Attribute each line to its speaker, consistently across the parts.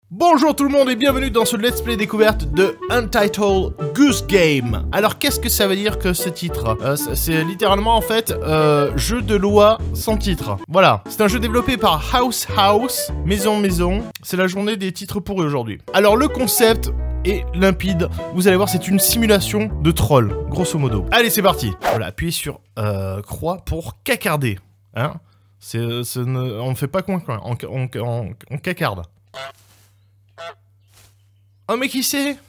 Speaker 1: Bonjour tout le monde et bienvenue dans ce let's play découverte de Untitled Goose Game. Alors qu'est-ce que ça veut dire que ce titre? C'est littéralement en fait jeu de loi sans titre. Voilà, c'est un jeu développé par House, Maison. C'est la journée des titres pourris aujourd'hui. Alors le concept est limpide, vous allez voir, c'est une simulation de troll, grosso modo. Allez, c'est parti. Voilà, appuyez sur croix pour cacarder. Hein, on ne fait pas coin-coin, on cacarde. Oh mais qui c'est?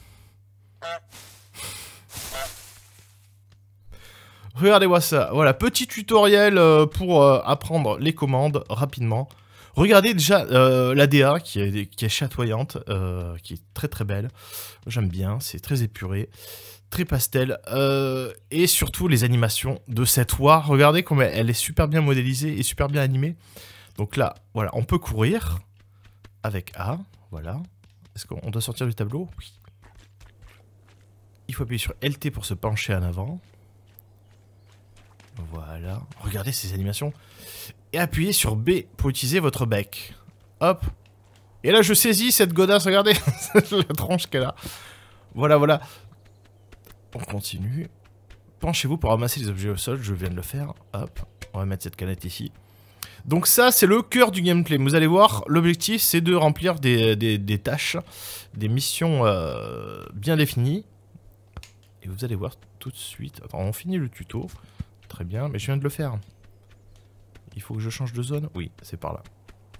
Speaker 1: Regardez-moi ça, voilà, petit tutoriel pour apprendre les commandes rapidement. Regardez déjà la DA qui est chatoyante, qui est très très belle. J'aime bien, c'est très épuré, très pastel. Et surtout les animations de cette oie, regardez comme elle est super bien modélisée et super bien animée. Donc là, voilà, on peut courir avec A, voilà. Est-ce qu'on doit sortir du tableau? Oui. Il faut appuyer sur LT pour se pencher en avant. Voilà. Regardez ces animations. Et appuyez sur B pour utiliser votre bec. Hop. Et là, je saisis cette godasse. Regardez la tronche qu'elle a. Voilà, voilà. On continue. Penchez-vous pour ramasser les objets au sol. Je viens de le faire. Hop. On va mettre cette canette ici. Donc ça, c'est le cœur du gameplay. Vous allez voir, l'objectif, c'est de remplir des tâches, des missions bien définies. Et vous allez voir tout de suite... Attends, on finit le tuto. Très bien, mais je viens de le faire. Il faut que je change de zone? Oui, c'est par là.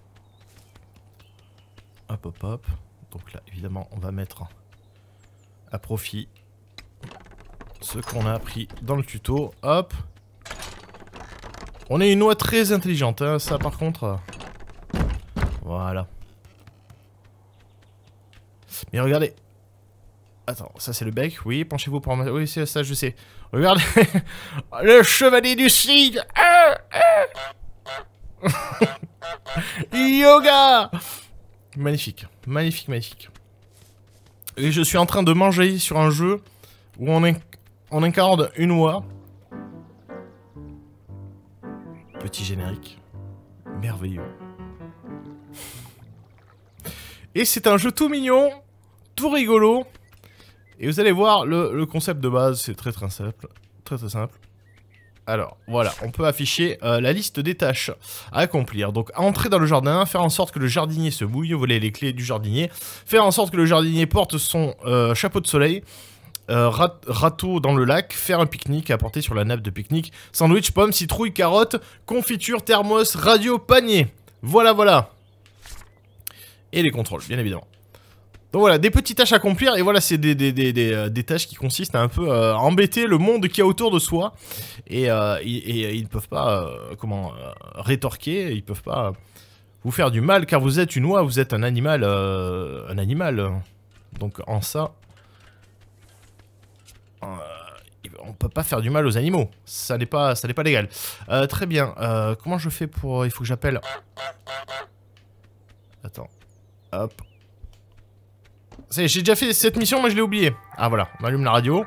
Speaker 1: Hop, hop, hop. Donc là, évidemment, on va mettre à profit ce qu'on a appris dans le tuto. Hop. On est une oie très intelligente, hein, ça par contre. Voilà. Mais regardez. Attends, ça c'est le bec, oui, penchez-vous pour... Oui, c'est ça, je sais. Regardez. Le chevalier du cid. Yoga. Magnifique, magnifique, magnifique. Et je suis en train de manger sur un jeu où on incarne une oie. Petit générique. Merveilleux. Et c'est un jeu tout mignon, tout rigolo. Et vous allez voir, le concept de base, c'est très très simple. Très très simple. Alors, voilà, on peut afficher la liste des tâches à accomplir. Donc, entrer dans le jardin, faire en sorte que le jardinier se mouille, voler les clés du jardinier, faire en sorte que le jardinier porte son chapeau de soleil, râteau dans le lac, faire un pique-nique, apporter sur la nappe de pique-nique, sandwich, pommes, citrouille, carottes, confiture, thermos, radio, panier. Voilà, voilà. Et les contrôles, bien évidemment. Donc voilà, des petites tâches à accomplir, et voilà, c'est des tâches qui consistent à un peu embêter le monde qui est autour de soi. Et ils ne peuvent pas, rétorquer, ils peuvent pas vous faire du mal, car vous êtes une oie, vous êtes un animal, Donc en ça... on peut pas faire du mal aux animaux, ça n'est pas légal. Très bien, comment je fais pour... Il faut que j'appelle... Attends, hop. Ça y est, j'ai déjà fait cette mission, mais je l'ai oublié. Ah voilà, on allume la radio.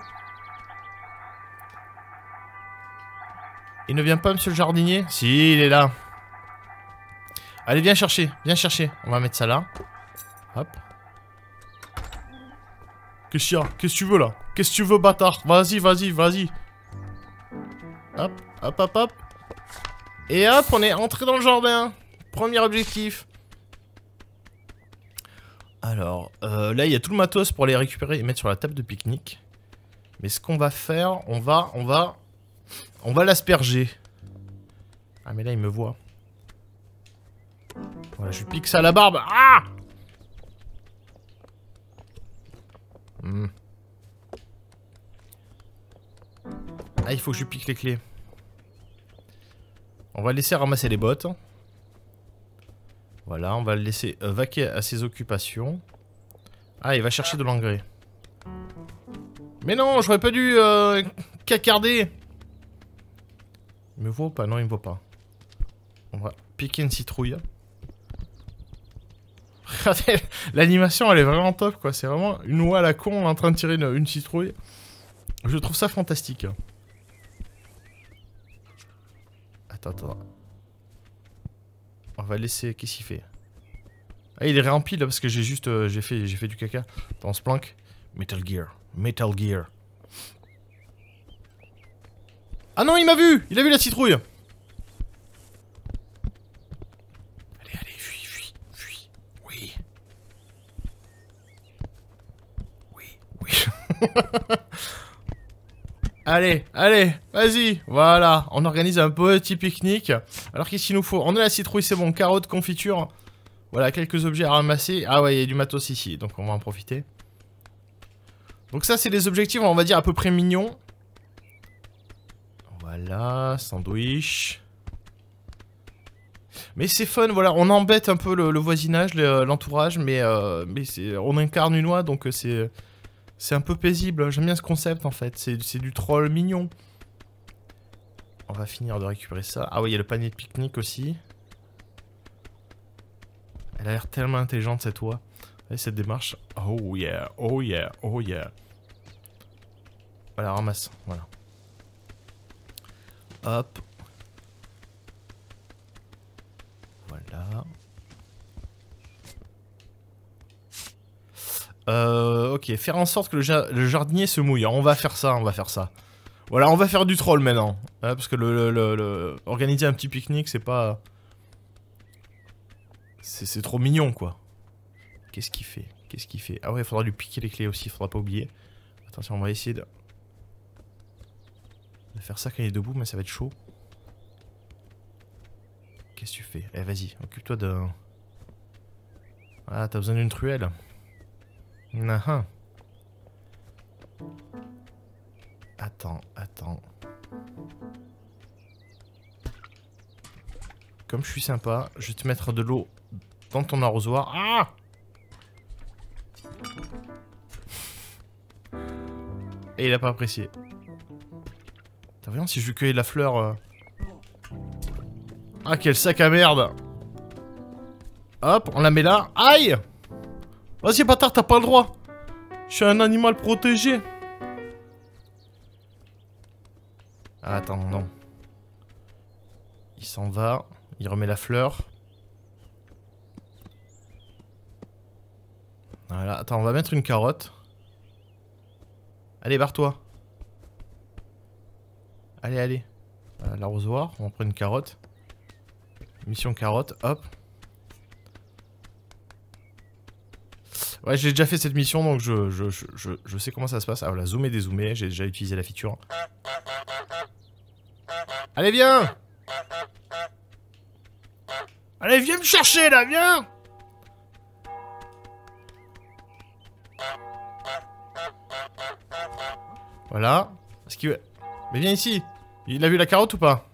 Speaker 1: Il ne vient pas, monsieur le jardinier? Si, il est là. Allez, viens chercher, on va mettre ça là. Hop. Qu'est-ce qu'il y a? Qu'est-ce que tu veux là? Qu'est-ce que tu veux, bâtard? Vas-y, vas-y, vas-y. Hop, hop, hop, hop. Et hop, on est entré dans le jardin. Premier objectif. Alors, là, il y a tout le matos pour les récupérer et mettre sur la table de pique-nique. Mais ce qu'on va faire, on va l'asperger. Ah, mais là, il me voit. Voilà, je lui pique ça à la barbe. Ah! Ah, il faut que je lui pique les clés. On va le laisser ramasser les bottes. Voilà, on va le laisser vaquer à ses occupations. Ah, il va chercher de l'engrais. Mais non, j'aurais pas dû cacarder. Il me voit ou pas? Non, il me voit pas. On va piquer une citrouille. Regardez, l'animation elle est vraiment top quoi. C'est vraiment une oie à la con en train de tirer une citrouille. Je trouve ça fantastique. Attends. On va laisser... Qu'est-ce qu'il fait? Ah, il est rempli là parce que j'ai juste... j'ai fait du caca. Attends, on se planque. Metal Gear. Metal Gear. Ah non, il m'a vu! Il a vu la citrouille! Allez, allez, fuis, fuis, fuis. Oui. Oui, oui. Allez, allez, vas-y. Voilà, on organise un petit pique-nique. Alors qu'est-ce qu'il nous faut? On a la citrouille, c'est bon. Carottes, confiture. Voilà, quelques objets à ramasser. Ah ouais, il y a du matos ici, donc on va en profiter. Donc ça, c'est des objectifs, on va dire, à peu près mignons. Voilà, sandwich. Mais c'est fun, voilà, on embête un peu le voisinage, l'entourage, mais on incarne une oie, donc c'est un peu paisible. J'aime bien ce concept, en fait. C'est du troll mignon. On va finir de récupérer ça. Ah oui, il y a le panier de pique-nique aussi. Elle a l'air tellement intelligente, cette oie. Allez, cette démarche. Oh yeah, oh yeah, oh yeah. Voilà, ramasse, voilà. Hop. Voilà. Ok, faire en sorte que le jardinier se mouille. Alors, on va faire ça, on va faire ça. Voilà, on va faire du troll maintenant. Hein, parce que organiser un petit pique-nique, c'est pas... C'est trop mignon, quoi. Qu'est-ce qu'il fait? Qu'est-ce qu'il fait? Ah ouais, il faudra lui piquer les clés aussi, faudra pas oublier. Attention, on va essayer de faire ça quand il est debout, mais ça va être chaud. Qu'est-ce que tu fais? Eh, vas-y, occupe-toi de... Ah, t'as besoin d'une truelle. Ah. Attends, attends. Comme je suis sympa, je vais te mettre de l'eau dans ton arrosoir. Ah! Et il a pas apprécié. T'as vu si je lui cueillais la fleur... Ah, quel sac à merde! Hop, on la met là. Aïe! Vas-y, bâtard, t'as pas le droit. Je suis un animal protégé. Ah, attends, non. Il s'en va. Il remet la fleur. Voilà, attends, on va mettre une carotte. Allez, barre-toi. Allez, allez. Voilà, l'arrosoir, on prend une carotte. Mission carotte, hop. Ouais, j'ai déjà fait cette mission, donc je sais comment ça se passe. Ah voilà, zoomer, dézoomer, j'ai déjà utilisé la feature. Allez, viens! Allez, viens me chercher, là, viens! Voilà. Est-ce qu'il... Mais viens ici! Il a vu la carotte ou pas?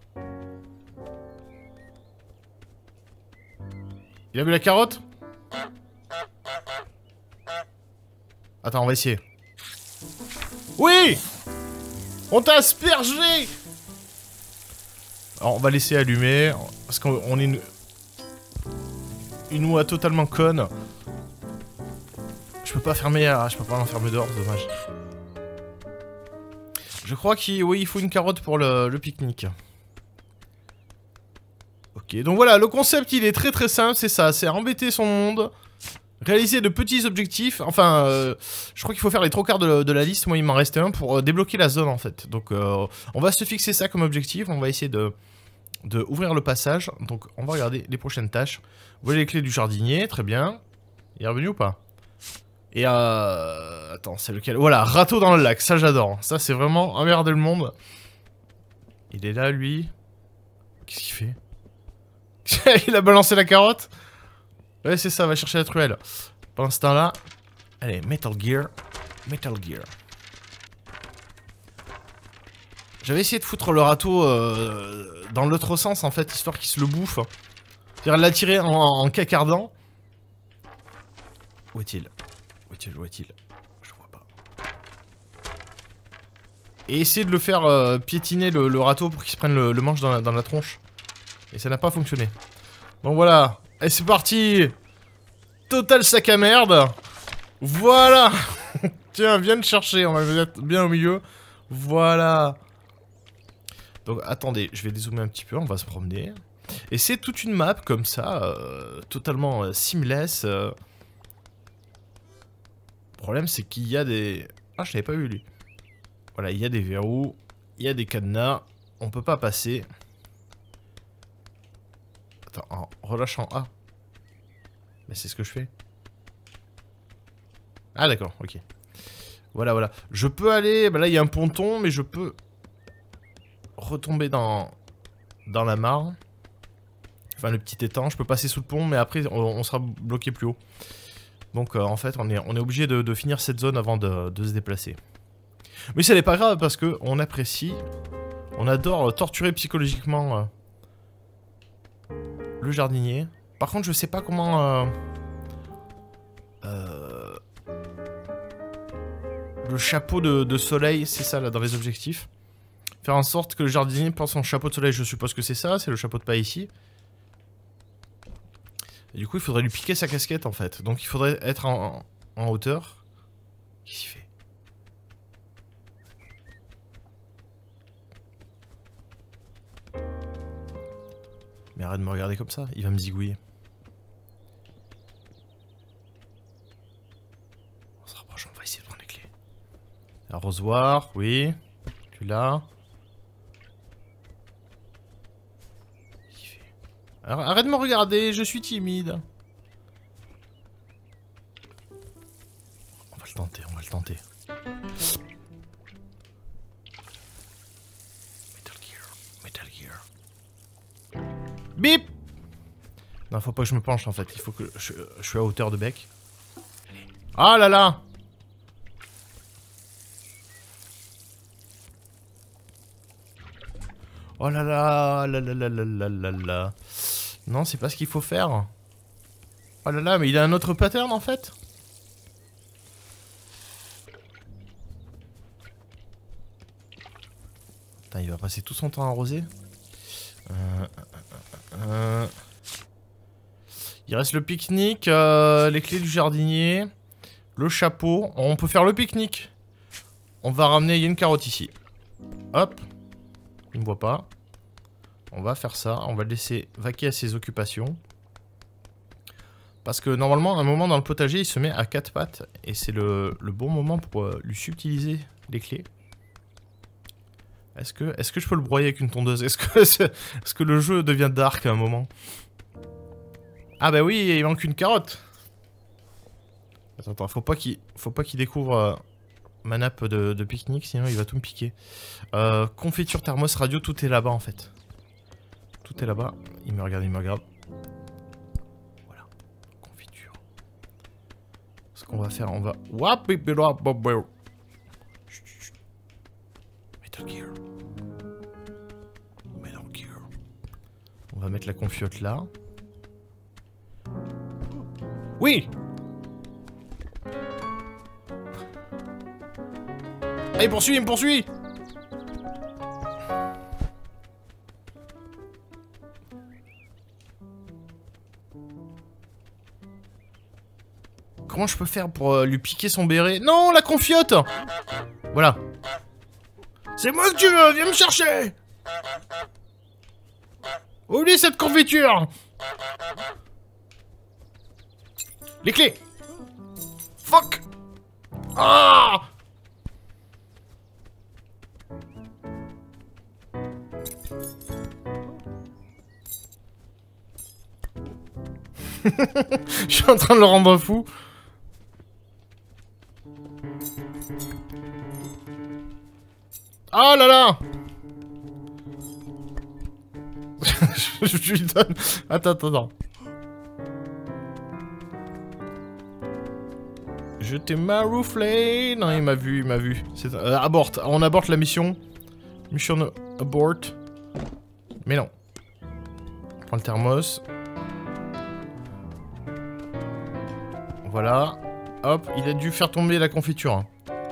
Speaker 1: Il a vu la carotte? Attends, on va essayer. Oui! On t'a aspergé! Alors, on va laisser allumer. Parce qu'on est une oie totalement conne. Je peux pas fermer... je peux pas l'enfermer dehors, dommage. Je crois qu'il oui, il faut une carotte pour le pique-nique. Ok, donc voilà, le concept, il est très très simple, c'est ça. C'est embêter son monde. Réaliser de petits objectifs, enfin, je crois qu'il faut faire les 3/4 de la liste, moi il m'en reste un pour débloquer la zone en fait. Donc on va se fixer ça comme objectif, on va essayer de ouvrir le passage. Donc on va regarder les prochaines tâches. Vous voyez les clés du jardinier, très bien. Il est revenu ou pas? Et attends, c'est lequel? Voilà, râteau dans le lac, ça j'adore. Ça c'est vraiment emmerder le monde. Il est là lui. Qu'est-ce qu'il fait? Il a balancé la carotte? Ouais, c'est ça, va chercher la truelle. Pendant ce temps-là, allez, Metal Gear. Metal Gear. J'avais essayé de foutre le râteau dans l'autre sens, en fait, histoire qu'il se le bouffe. C'est-à-dire l'attirer en cacardant. Où est-il? Où est-il? Où est-il? Je vois pas. Et essayer de le faire piétiner le râteau pour qu'il se prenne le manche dans la tronche. Et ça n'a pas fonctionné. Bon, voilà. Et c'est parti! Total sac à merde! Voilà! Tiens, viens me chercher, on va le mettre bien au milieu. Voilà! Donc, attendez, je vais dézoomer un petit peu, on va se promener. Et c'est toute une map comme ça, totalement seamless. Le problème, c'est qu'il y a des... Ah, je l'avais pas vu, lui. Voilà, il y a des verrous, il y a des cadenas. On peut pas passer. Attends, en relâchant A. Mais c'est ce que je fais. Ah, d'accord, ok. Voilà, voilà. Je peux aller... Bah là, il y a un ponton, mais je peux... retomber dans la mare. Enfin, le petit étang. Je peux passer sous le pont, mais après, on sera bloqué plus haut. Donc, en fait, on est obligé de finir cette zone avant de se déplacer. Mais ça n'est pas grave, parce que on apprécie... On adore torturer psychologiquement le jardinier. Par contre, je sais pas comment... le chapeau de soleil, c'est ça, là, dans les objectifs. Faire en sorte que le jardinier porte son chapeau de soleil, je suppose que c'est ça, c'est le chapeau de paille ici. Et du coup, il faudrait lui piquer sa casquette, en fait. Donc, il faudrait être en hauteur. Qu'est-ce qu'il fait? Mais arrête de me regarder comme ça, il va me zigouiller. On se rapproche, on va essayer de prendre les clés. Arrosoir, oui. Tu l'as. Arrête de me regarder, je suis timide. On va le tenter, on va le tenter. Metal Gear. Bip! Non, faut pas que je me penche en fait, il faut que je suis à hauteur de bec. Ah là là! Oh là là, là là là là là là là. Non, c'est pas ce qu'il faut faire. Oh là là, mais il a un autre pattern en fait. Putain, il va passer tout son temps à arroser. Il reste le pique-nique, les clés du jardinier, le chapeau. On peut faire le pique-nique. On va ramener, il y a une carotte ici. Hop. Il me voit pas. On va faire ça, on va le laisser vaquer à ses occupations. Parce que normalement, à un moment dans le potager, il se met à 4 pattes. Et c'est le bon moment pour lui subtiliser les clés. Est-ce que je peux le broyer avec une tondeuse? Est-ce que le jeu devient dark à un moment? Ah bah oui, il manque une carotte. Attends, faut pas qu'il découvre ma nappe de pique-nique, sinon il va tout me piquer. Confiture, thermos, radio, tout est là-bas en fait. Tout est là-bas. Il me regarde, il me regarde. Voilà. Confiture. Ce qu'on va faire, on va... Metal Gear. Metal Gear. On va mettre la confiote là. Oui! Ah, il me poursuit! Comment je peux faire pour lui piquer son béret? Non, la confiote! Voilà. C'est moi que tu veux, viens me chercher! Oublie cette confiture! Les clés! Fuck! Ah! Je suis en train de le rendre fou. Oh là là! Je lui donne... Attends. Je t'ai marouflé. Non, il m'a vu. Abort. On aborte la mission. Mission abort. Mais non. On prend le thermos. Voilà. Hop, il a dû faire tomber la confiture. Hein.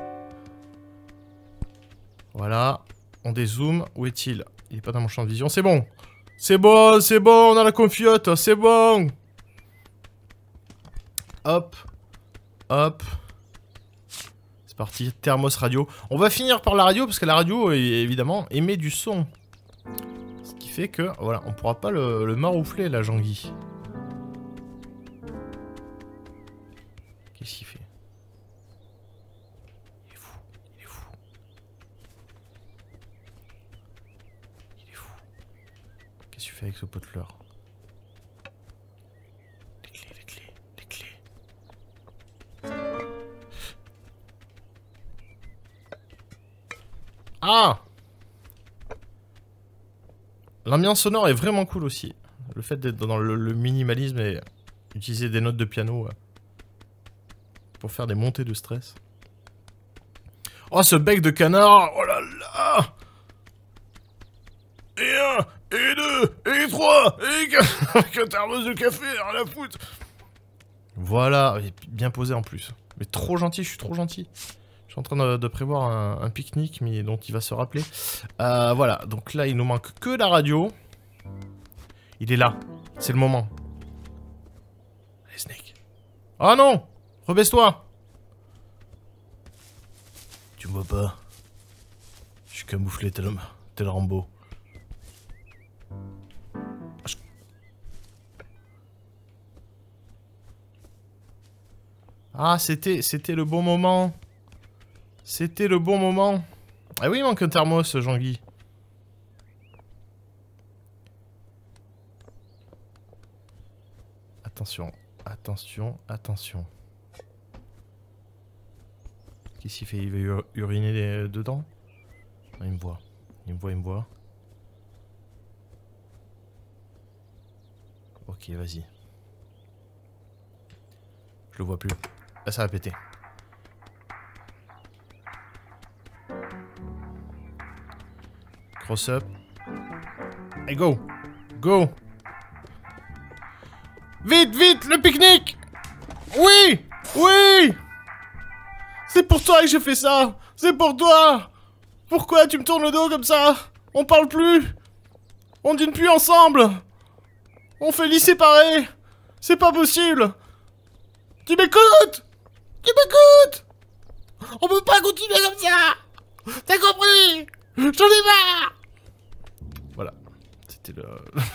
Speaker 1: Voilà. On dézoome. Où est-il? Il est pas dans mon champ de vision. C'est bon. C'est bon, on a la confiote. C'est bon. Hop. Hop. C'est parti. Thermos radio. On va finir par la radio parce que la radio, évidemment, émet du son. Ce qui fait que, voilà, on pourra pas le maroufler, la Jean-Guy. Qu'est-ce qu'il fait? Il est fou, il est fou. Il est fou. Qu'est-ce que tu fais avec ce pot de fleurs? Les clés, les clés, les clés. Ah! L'ambiance sonore est vraiment cool aussi. Le fait d'être dans le minimalisme et utiliser des notes de piano pour faire des montées de stress. Oh, ce bec de canard! Oh là là! Et 1, et 2, et 3, et 4, avec un thermos de café, à la foutre! Voilà, bien posé en plus. Mais trop gentil, je suis trop gentil. Je suis en train de prévoir un pique-nique, mais dont il va se rappeler. Voilà, donc là, il nous manque que la radio. Il est là, c'est le moment. Allez, Snake. Oh non! Rebaisse-toi! Tu me vois pas? Je suis camouflé tel Rambo. Ah, c'était le bon moment. C'était le bon moment. Ah oui, il manque un thermos, Jean-Guy. Attention, attention, attention. Qu'est-ce qu'il fait? Il va uriner dedans? Non, il me voit. Il me voit, il me voit. Ok, vas-y. Je le vois plus. Là, ça va péter. Cross up. Et go! Go! Vite, vite, le pique-nique! Oui! Oui! C'est pour toi que j'ai fait ça! C'est pour toi! Pourquoi tu me tournes le dos comme ça? On parle plus! On dîne plus ensemble! On fait lit séparé! C'est pas possible! Tu m'écoutes! Tu m'écoutes! On peut pas continuer comme ça! T'as compris? J'en ai marre! Voilà. C'était le...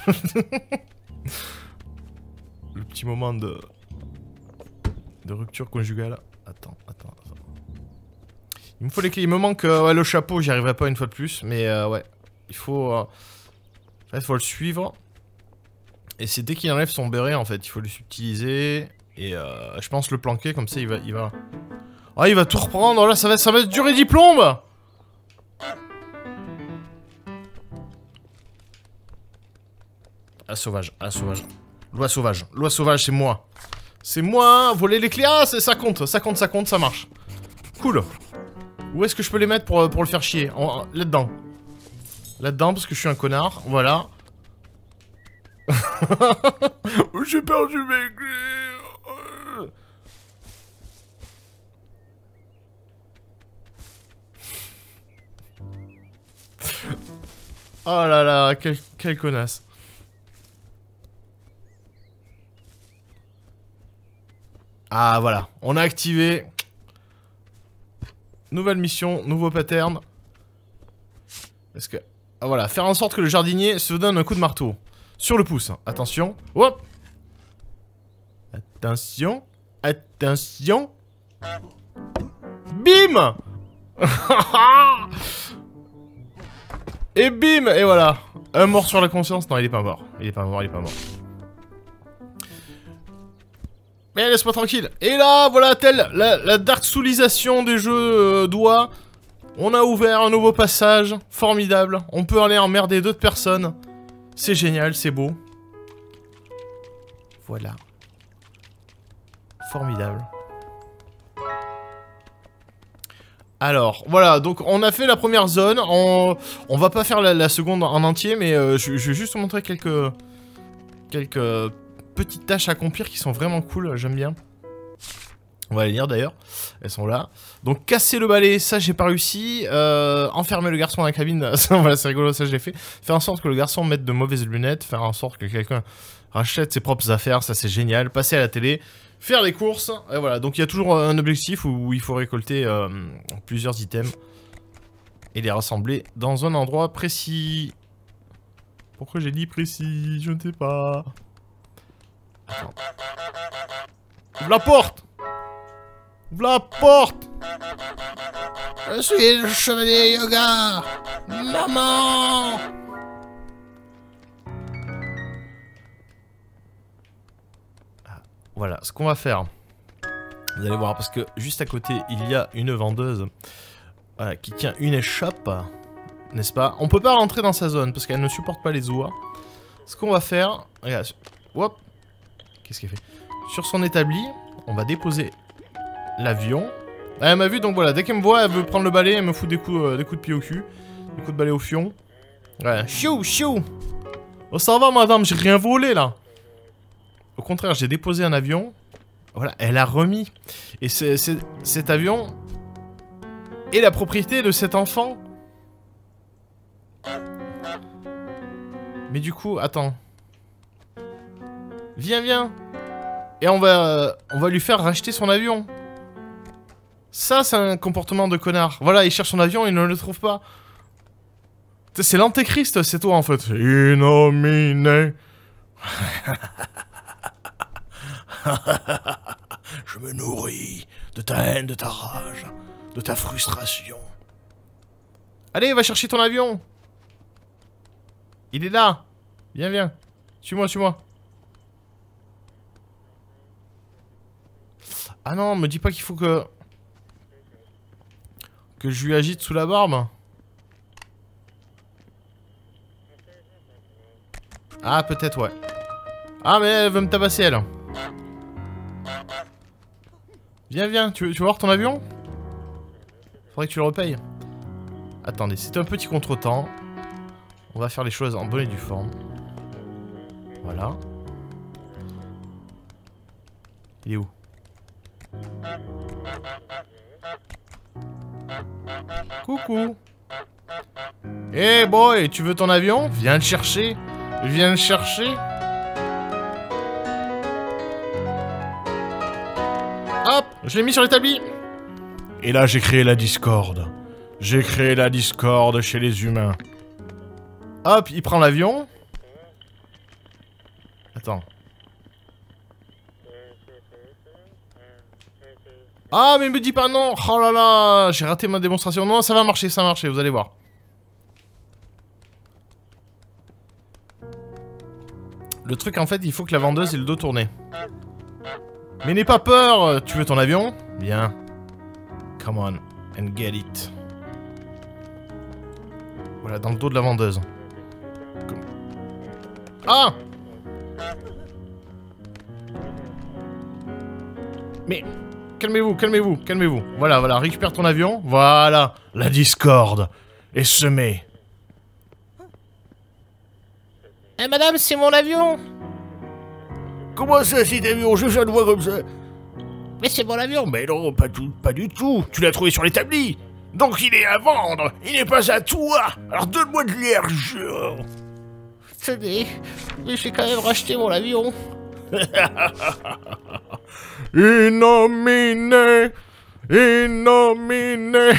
Speaker 1: le petit moment de rupture conjugale. Attends. Il me faut les clés. Il me manque ouais, le chapeau, j'y arriverai pas une fois de plus. Mais ouais, il faut le suivre. Et c'est dès qu'il enlève son béret en fait, il faut le subtiliser. Et je pense le planquer comme ça il va... Ah, il va tout reprendre, là ça va durer 10 plombes. Ah sauvage. Loi sauvage, c'est moi. C'est moi, voler les clés, ah ça compte, ça marche. Cool. Où est-ce que je peux les mettre pour le faire chier? Là-dedans. Là-dedans, parce que je suis un connard, voilà. J'ai perdu mes clés. Oh là là, quelle connasse. Ah voilà, on a activé. Nouvelle mission, nouveau pattern. Parce que... Ah voilà, faire en sorte que le jardinier se donne un coup de marteau. Sur le pouce, attention. Hop. Attention. Attention. Bim. Et bim. Et voilà. Un mort sur la conscience. Non, il est pas mort. Il est pas mort. Mais laisse-moi tranquille. Et là, voilà, telle la Dark Soulisation des jeux doigts. On a ouvert un nouveau passage. Formidable. On peut aller emmerder d'autres personnes. C'est génial, c'est beau. Voilà. Formidable. Alors, voilà, donc on a fait la première zone. On va pas faire la seconde en entier, mais je vais juste vous montrer quelques petites tâches à accomplir qui sont vraiment cool, j'aime bien. On va les lire d'ailleurs, elles sont là. Donc casser le balai, ça j'ai pas réussi. Enfermer le garçon dans la cabine, ça, voilà, c'est rigolo, ça je l'ai fait. Faire en sorte que le garçon mette de mauvaises lunettes, faire en sorte que quelqu'un rachète ses propres affaires, ça c'est génial. Passer à la télé, faire les courses, et voilà. Donc il y a toujours un objectif où il faut récolter plusieurs items et les rassembler dans un endroit précis. Pourquoi j'ai dit précis? Je ne sais pas. Attends. Ouvre la porte! Ouvre la porte! Je suis le chevalier yoga! Maman! Voilà, ce qu'on va faire. Vous allez voir, parce que juste à côté, il y a une vendeuse qui tient une échoppe. N'est-ce pas? On peut pas rentrer dans sa zone, parce qu'elle ne supporte pas les oies. Ce qu'on va faire... Regarde, hop. Qu'est-ce qu'elle fait? Sur son établi, on va déposer l'avion. Elle m'a vu, donc voilà, dès qu'elle me voit, elle veut prendre le balai, elle me fout des coups de pied au cul. Des coups de balai au fion. Ouais, chou, chou. Oh, ça va, madame, j'ai rien volé, là. Au contraire, j'ai déposé un avion. Voilà, elle a remis. Et cet avion est la propriété de cet enfant. Mais du coup, attends. Viens, viens. Et on va lui faire racheter son avion. Ça, c'est un comportement de connard. Voilà, il cherche son avion, il ne le trouve pas. C'est l'antéchrist, c'est toi, en fait. Innominé. Je me nourris de ta haine, de ta rage, de ta frustration. Allez, va chercher ton avion. Il est là. Viens, viens. Suis-moi, suis-moi. Ah non, me dis pas qu'il faut que je lui agite sous la barbe. Ah, peut-être, ouais. Ah, mais elle veut me tabasser, elle. Viens, viens, tu veux voir ton avion? Faudrait que tu le repayes. Attendez, c'est un petit contretemps. On va faire les choses en bonne et due forme. Voilà. Il est où? Coucou. Eh boy, tu veux ton avion? Viens le chercher. Viens le chercher. Hop, je l'ai mis sur l'établi. Et là, j'ai créé la discorde. J'ai créé la discorde chez les humains. Hop, il prend l'avion. Attends. Ah, mais me dis pas non. Oh là là, j'ai raté ma démonstration. Non, ça va marcher, vous allez voir. Le truc, en fait, il faut que la vendeuse ait le dos tourné. Mais n'aie pas peur. Tu veux ton avion? Bien. Come on, and get it. Voilà, dans le dos de la vendeuse. Ah! Mais... Calmez-vous, calmez-vous, calmez-vous. Voilà, voilà, récupère ton avion. Voilà, la discorde est semée. Eh madame, c'est mon avion. Comment ça, c'est avion? Je viens de voir comme ça. Mais c'est mon avion. Mais non, pas du tout. Tu l'as trouvé sur l'établi. Donc il est à vendre. Il n'est pas à toi. Alors donne-moi de l'argent. Tenez, mais j'ai quand même racheté mon avion. Innominé, innominé.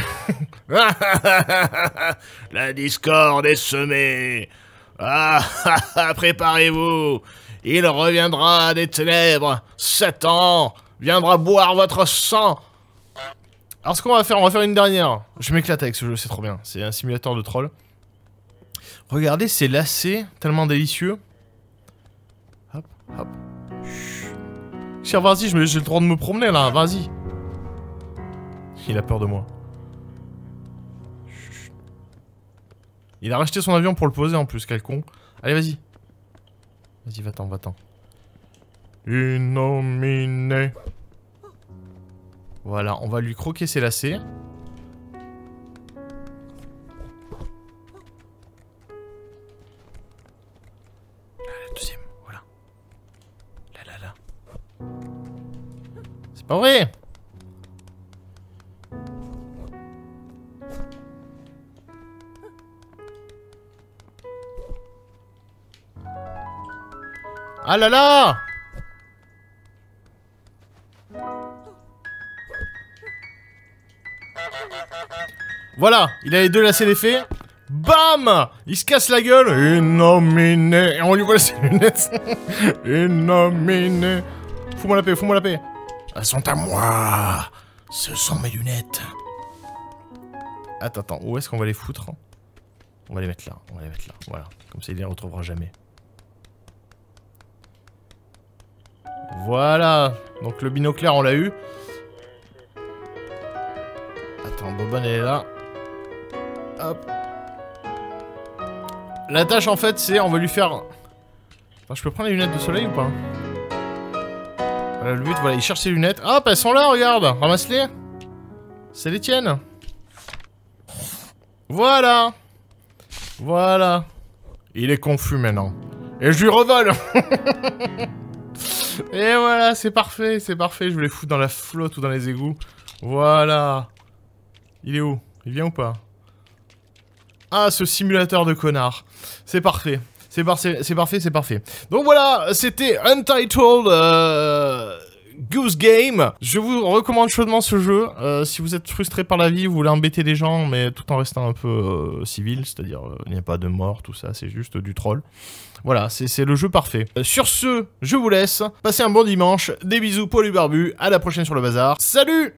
Speaker 1: La discorde est semée. Ah, préparez-vous. Il reviendra des ténèbres. Satan viendra boire votre sang. Alors ce qu'on va faire, on va faire une dernière. Je m'éclate avec ce jeu, c'est trop bien. C'est un simulateur de troll. Regardez ces lacets, tellement délicieux. Hop, hop. Tiens, vas-y, j'ai le droit de me promener là, vas-y. Il a peur de moi. Il a racheté son avion pour le poser en plus, quel con. Allez, vas-y. Vas-y, va-t'en, va-t'en. Innominé. Voilà, on va lui croquer ses lacets. La deuxième, voilà. Là. C'est pas vrai! Ah là là! Voilà, il a les deux lacets d'effet. Bam! Il se casse la gueule. Innominé. Et on lui voit ses lunettes. Innominé. Fous-moi la paix, fous-moi la paix. Elles sont à moi. Ce sont mes lunettes. Attends, où est-ce qu'on va les foutre? On va les mettre là, voilà. Comme ça, il les retrouvera jamais. Voilà. Donc le binoclaire, on l'a eu. Attends, Bobonne, elle est là. Hop. La tâche, en fait, c'est... On va lui faire... Enfin, je peux prendre les lunettes de soleil ou pas? Voilà, le but, voilà, il cherche ses lunettes. Hop, elles sont là, regarde. Ramasse-les. C'est les tiennes. Voilà. Voilà. Il est confus maintenant. Et je lui revole. Et voilà, c'est parfait, c'est parfait. Je vais les foutre dans la flotte ou dans les égouts. Voilà. Il est où? Il vient ou pas? Ah, ce simulateur de connard. C'est parfait. C'est parfait, c'est parfait, c'est parfait. Donc voilà, c'était Untitled Goose Game. Je vous recommande chaudement ce jeu. Si vous êtes frustré par la vie, vous voulez embêter des gens, mais tout en restant un peu civil, c'est-à-dire il n'y a pas de mort, tout ça, c'est juste du troll. Voilà, c'est le jeu parfait. Sur ce, je vous laisse. Passez un bon dimanche. Des bisous, Paul et Barbu. À la prochaine sur le bazar. Salut!